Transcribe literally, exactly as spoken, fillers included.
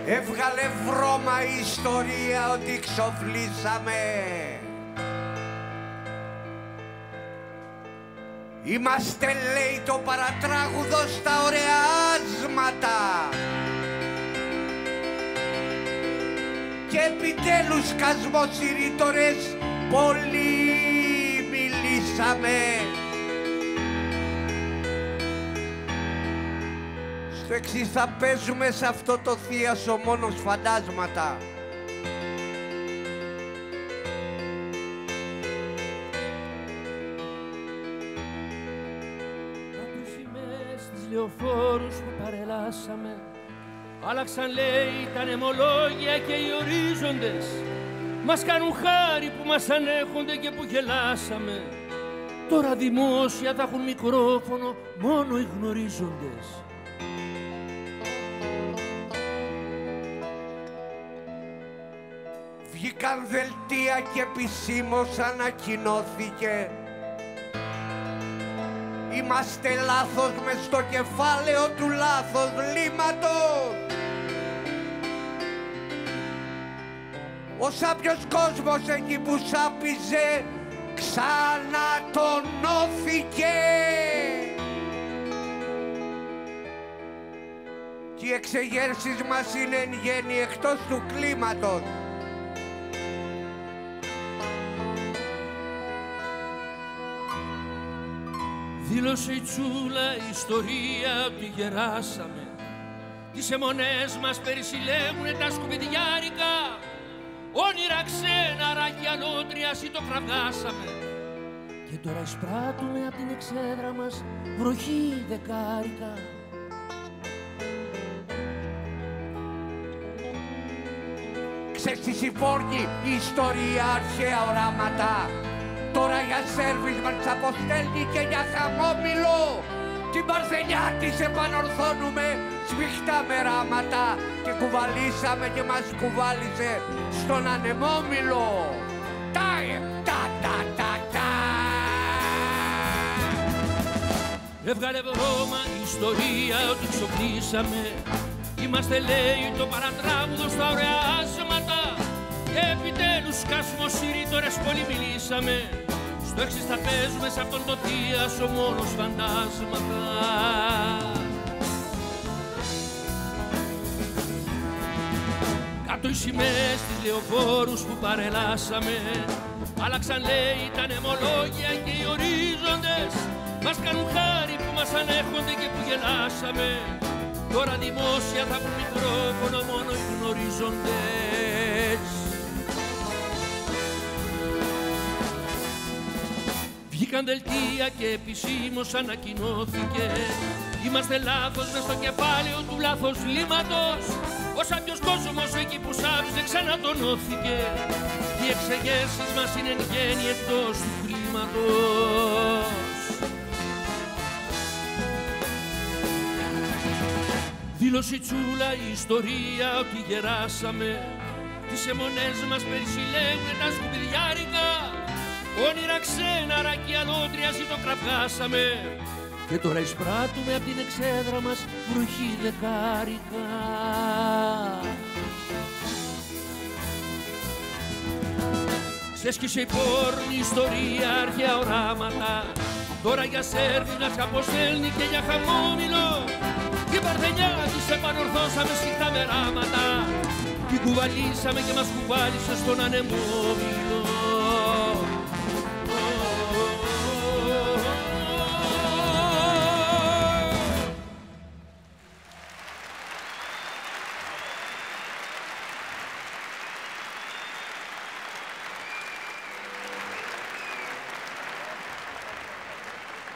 Έβγαλε βρώμα η ιστορία ότι ξοφλήσαμε. Είμαστε, λέει, το παρατράγουδο στα ωραία άσματα. Και επιτέλους, κασμοσυρρήτορες, πολύ μιλήσαμε. Στο εξής θα παίζουμε σε αυτό το θίασο μόνος φαντάσματα. Λεωφόρους που παρελάσαμε, άλλαξαν, λέει, τα νεμολόγια και οι ορίζοντες. Μας κάνουν χάρη που μας ανέχονται και που γελάσαμε. Τώρα δημόσια θα έχουν μικρόφωνο μόνο οι γνωρίζοντες. Βγήκαν δελτία και επισήμως ανακοινώθηκε. Είμαστε λάθος μες στο κεφάλαιο του λάθος λύματος. Ο σάπιος κόσμος εκεί που σάπιζε ξανατονώθηκε. Και οι εξεγέρσεις μας είναι εν γέννη εκτός του κλίματος. Δήλωσε η Τσούλα η ιστορία ότι γεράσαμε. Τις αιμονές μας περισυλλέγουνε τα σκουπιδιάρικα. Όνειρα ξένα, ράκια λότριας ή το κραυγάσαμε. Και τώρα εισπράττουμε απ' την εξέδρα μας βροχή δεκάρικα. Ξεσυσιφόρνει η ιστορία αρχαία οράματα. Τώρα για σέρβις μας αποστέλνει και για χαμόμηλο. Την παρθενιά της επανορθώνουμε σφιχτά μεράματα. Και κουβαλήσαμε και μας κουβάλισε στον ανεμόμηλο. Τάε, τα, τα, τα, τα. Έβγαλε βρώμα η ιστορία ότι ξοφλήσαμε. Είμαστε, λέει, το παρατράγουδο στα ωραία άσματα. Και επιτέλους, κασμοσυρρήτορες, πολύ μιλήσαμε. Στο έξις θα παίζουμε σε αυτόν το θίασο μόνος φαντάσματα. Κάτω οι σημαίες στις λεωφόρους που παρελάσαμε. Άλλαξαν, λέει, τα νεμολόγια και οι ορίζοντες. Μας κάνουν χάρη που μας ανέχονται και που γελάσαμε. Τώρα δημόσια θα έχουν μικρόφωνο μόνο οι γνωρίζοντες. Βγήκαν δελτία και επισήμως ανακοινώθηκε. Είμαστε λάθος μες στο κεφάλαιο του λάθος λύματος. Ο σάπιος κόσμος εκεί που σάβιζε ξανατονώθηκε. Οι εξεγέρσεις μας είναι εν γέννη εκτός του κλίματος. Δήλωσε η Τσούλα η ιστορία ότι γεράσαμε. Τις αιμονές μας περισυλλέγουνε τα σκουπιδιάρικα. Όνειρα ξένα, ράκια λότριας ή το κραυγάσαμε. Και τώρα εισπράττουμε απ' την εξέδρα μας βροχή δεκάρικα. Ξέσκησε η πόρνη ιστορία αρχαία οράματα. Τώρα για σέρβι μας αποστέλνει και για χαμόμηλο. Την παρθενιά της επανορθώσαμε σφιχτά μεράματα. Την κουβαλήσαμε και μας κουβάλισε στον ανεμόμηλο.